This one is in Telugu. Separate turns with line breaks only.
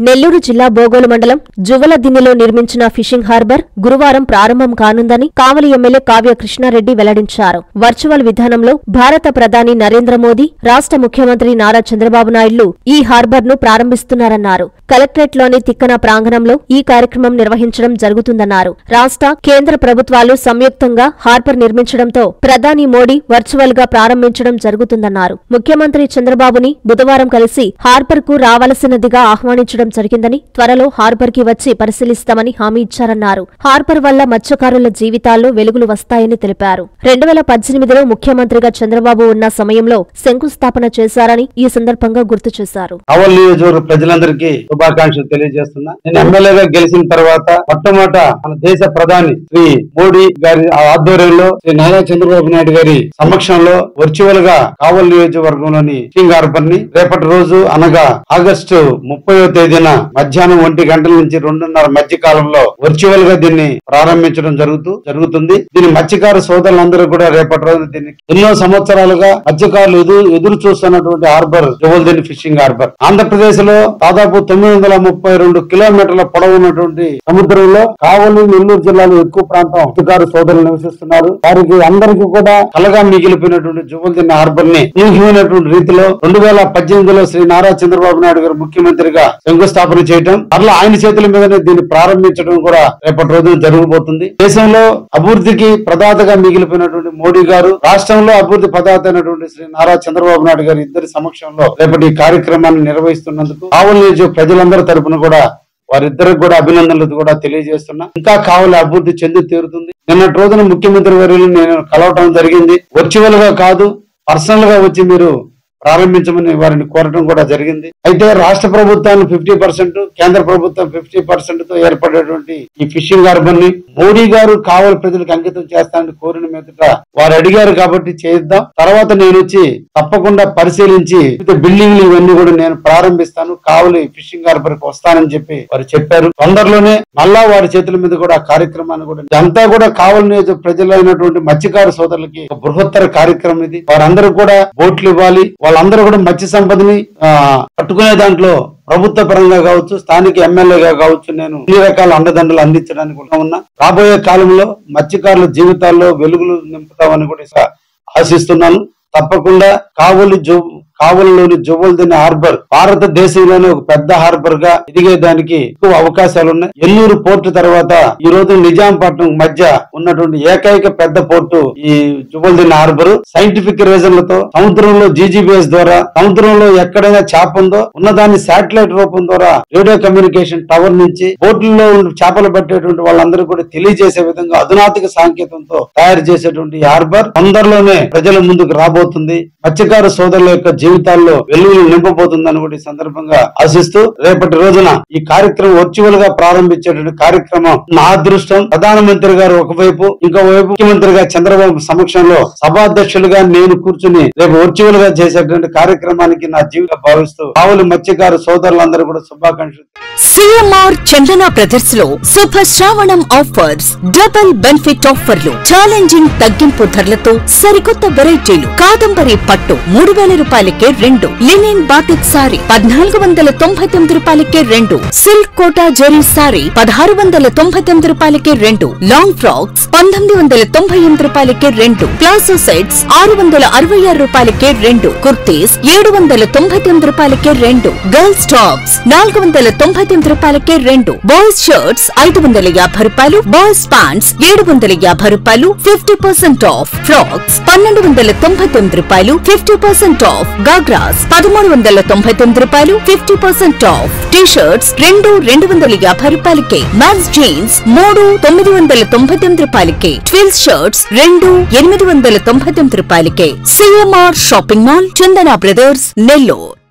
నెల్లూరు జిల్లా బోగోలు మండలం జువ్వలదిన్నెలో నిర్మించిన ఫిషింగ్ హార్బర్ గురువారం ప్రారంభం కానుందని కావలి ఎమ్మెల్యే కావ్య కృష్ణారెడ్డి వెల్లడించారు. వర్చువల్ విధానంలో భారత ప్రధాని నరేంద్ర మోదీ, రాష్ట్ర ముఖ్యమంత్రి నారా చంద్రబాబు నాయుడు ఈ హార్బర్ను ప్రారంభిస్తున్నారన్నారు. కలెక్టరేట్లోని తిక్కన ప్రాంగణంలో ఈ కార్యక్రమం నిర్వహించడం జరుగుతుందన్నారు. రాష్ట్ర, కేంద్ర ప్రభుత్వాలు సంయుక్తంగా హార్బర్ నిర్మించడంతో ప్రధాని మోడీ వర్చువల్ గా ప్రారంభించడం జరుగుతుందన్నారు. ముఖ్యమంత్రి చంద్రబాబుని బుధవారం కలిసి హార్బర్ కు రావలసినదిగా ఆహ్వానించడం జరిగిందని, త్వరలో హార్బర్ కి వచ్చి పరిశీలిస్తామని హామీ ఇచ్చారన్నారు. హార్బర్ వల్ల మత్స్యకారుల జీవితాల్లో వెలుగులు వస్తాయని తెలిపారు. 2018లో ముఖ్యమంత్రిగా చంద్రబాబు ఉన్న సమయంలో శంకుస్థాపన చేశారని ఈ సందర్భంగా గుర్తు చేశారు.
కావలి నియోజకవర్గ ప్రజలందరికీ శుభాకాంక్షలు తెలియజేస్తున్నా. నేను ఎమ్మెల్యేగా గెలిచిన తర్వాత మొట్టమొదట మన దేశ ప్రధాని శ్రీ మోడీ గారి ఆధ్వర్యంలో శ్రీ నారా చంద్రబాబు నాయుడు గారి సమక్షంలో వర్చువల్ గా కావలి నియోజకవర్గంలోని ఫిషింగ్ హార్బర్ ని రేపటి రోజు అనగా ఆగస్టు 30వ తేదీన మధ్యాహ్నం 1 గంటల నుంచి 2:30 మధ్య కాలంలో వర్చువల్ గా దీన్ని ప్రారంభించడం జరుగుతుంది. దీని మత్స్యకారు సోదరులందరూ కూడా రేపటి రోజు దీన్ని ఎన్నో సంవత్సరాలుగా మత్స్యకారులు ఎదురు చూస్తున్నటువంటి harbour Juvvaladinne fishing harbour Andhra Pradesh లో దాదాపు 932 కిలోమీటర్ల పొడవు ఉన్నటువంటి సముద్రంలో కావలి, నెల్లూరు జిల్లాలో ఎక్కువ ప్రాంతం మత్స్యకారు సోదరులు నివసిస్తున్నారు. వారికి అందరికీ కూడా కలగా మిగిలిపోయినటువంటి జువ్వలదిన్నె హార్బర్ ని ఊహించినటువంటి రీతిలో 2018లో శ్రీ నారా చంద్రబాబు నాయుడు గారు ముఖ్యమంత్రిగా శంకుస్థాపన చేయటం, అట్లా ఆయన చేతుల మీదనే దీన్ని ప్రారంభించడం కూడా రేపటి రోజున జరగబోతుంది. దేశంలో అభివృద్ధికి ప్రదాతగా మిగిలిపోయినటువంటి మోడీ గారు, రాష్ట్రంలో అభివృద్ధి ప్రదాత అయినటువంటి శ్రీ నారా చంద్రబాబు నాయుడు గారు ఇద్దరి సమక్షంలో రేపటి ఈ కార్యక్రమాన్ని నిర్వహిస్తున్నందుకు కావలి నియోజక ప్రజలందరి తరపున కూడా వారిద్దరికి కూడా అభినందనలు కూడా తెలియజేస్తున్నా. ఇంకా కావలి అభివృద్ధి చెంది తీరుతుంది. నిన్నటి రోజున ముఖ్యమంత్రి వర్యులు నేను కలవటం జరిగింది. వర్చువల్ గా కాదు, పర్సనల్ గా వచ్చి మీరు ప్రారంభించమని వారిని కోరడం కూడా జరిగింది. అయితే రాష్ట్ర ప్రభుత్వాన్ని 50%, కేంద్ర ప్రభుత్వం 50% తో ఏర్పడేటువంటి ఈ ఫిషింగ్ హార్బర్ ని మోడీ గారు కావలి ప్రజలకు అంకితం చేస్తానని కోరిన మీదట వారు అడిగారు కాబట్టి చేద్దాం. తర్వాత నేను వచ్చి తప్పకుండా పరిశీలించి బిల్డింగ్లు ఇవన్నీ కూడా నేను ప్రారంభిస్తాను, కావలి ఫిషింగ్ హార్బర్ కి వస్తానని చెప్పి వారు చెప్పారు. తొందరలోనే మళ్ళా వారి చేతుల మీద కూడా ఆ కార్యక్రమాన్ని కూడా ఇదంతా కూడా కావలి నియోజక ప్రజలైనటువంటి మత్స్యకారు సోదరులకి ఒక బృహత్తర కార్యక్రమం ఇది. వారందరూ కూడా బోట్లు ఇవ్వాలి. వాళ్ళందరూ కూడా మత్స్య సంపదని పట్టుకునే దాంట్లో ప్రభుత్వ పరంగా కావచ్చు, స్థానిక ఎమ్మెల్యేగా కావచ్చు, నేను అన్ని రకాల అండదండలు అందించడానికి కూడా ఉన్నా. రాబోయే కాలంలో మత్స్యకారుల జీవితాల్లో వెలుగులు నింపుతామని కూడా ఆశిస్తున్నాను. తప్పకుండా కావలిలోని జువ్వలదిన్నె హార్బర్ భారతదేశంలోనే ఒక పెద్ద హార్బర్ గా ఎదిగేదానికి ఎక్కువ అవకాశాలు ఉన్నాయి. ఎల్లూరు పోర్టు తర్వాత ఈ రోజు నిజాంపట్నం మధ్య ఉన్నటువంటి ఏకైక పెద్ద పోర్టు ఈ జువ్వలదిన్నె హార్బర్. సైంటిఫిక్ రీజన్లతో సముద్రంలో జీజీబీఎస్ ద్వారా సముద్రంలో ఎక్కడైనా చేప ఉందో ఉన్నదాన్ని శాటిలైట్ రూపం ద్వారా రేడియో కమ్యూనికేషన్ టవర్ నుంచి బోట్లలో చేపలు పట్టేటువంటి వాళ్ళందరూ కూడా తెలియజేసే విధంగా అధునాతిక సాంకేతంతో తయారు చేసేటువంటి ఈ హార్బర్ తొందరలోనే ప్రజల ముందుకు రాబోతుంది. మత్స్యకారు సోదరుల యొక్క జీవితాల్లో వెలుగులు నింపబోతుందని కూడా ఈ సందర్భంగా ఆశిస్తూ రేపటి రోజున ఈ కార్యక్రమం వర్చువల్ గా ప్రారంభించేటువంటి కార్యక్రమం నా అదృష్టం. ప్రధానమంత్రి గారు ఒకవైపు, ఇంకోవైపు ముఖ్యమంత్రిగా చంద్రబాబు సమక్షంలో సభాధ్యక్షులుగా నేను కూర్చుని రేపు వర్చువల్ గా చేసేటువంటి కార్యక్రమానికి నా జీవితం భావిస్తూ కావలి మత్స్యకారు సోదరులందరూ కూడా శుభాకాంక్షలు.
సిఎంఆర్ చందన బ్రదర్స్ లో శుభ శ్రావణం ఆఫర్స్, డబుల్ బెనిఫిట్ ఆఫర్లు, ఛాలెంజింగ్ తగ్గింపు ధరలతో సరికొత్త వెరైటీలు. కాదంబరి పట్టు 3000 రూపాయలకే 2, లినిన్ బాటిక్ సారీ 1499 రూపాయలకే 2, సిల్క్ కోటా జెరీ సారీ 1699 రూపాయలకే 2, లాంగ్ ఫ్రాక్స్ 1998 రూపాయలకే 2, ప్లాజో సెట్స్ 666 రూపాయలకే 2, కుర్తీస్ 799 రూపాయలకే 2, గర్ల్స్ టాప్స్ 499 రూపాయలకే 2, బాయ్స్ షర్ట్స్ 550 రూపాయలు, బాయ్స్ ప్యాంట్స్ 750 రూపాయలు, 50% ఆఫ్, ఫ్రాక్స్ 1299 రూపాయలు, 50% ఆఫ్, గాగ్రాస్ 1399 రూపాయలు, 50% ఆఫ్, టీ-షర్ట్స్ 250 రూపాయలకే, మ్యాన్స్ జీన్స్ 999 రూపాయలకే, ట్విల్స్ షర్ట్స్ 899 రూపాయలకే. CMR shopping mall, Chandana brothers, Nellore.